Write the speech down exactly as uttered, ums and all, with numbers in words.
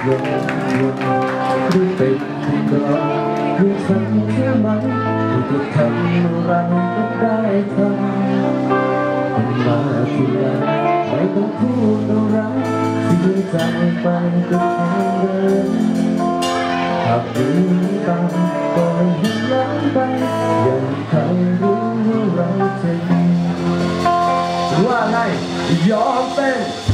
ยอมยอมหรือเป็นที่ก่อนหรือฉันใช่ไหมที่จะทำอะไรก็ได้ทำมันมาทีหลังไม่ต้องพูดอะไรเสียใจไปก็แค่เดินหากมีบางก็ไม่เห็นหลังไปอย่างใครรู้ว่าเราจะดีว่าไงยอมเป็น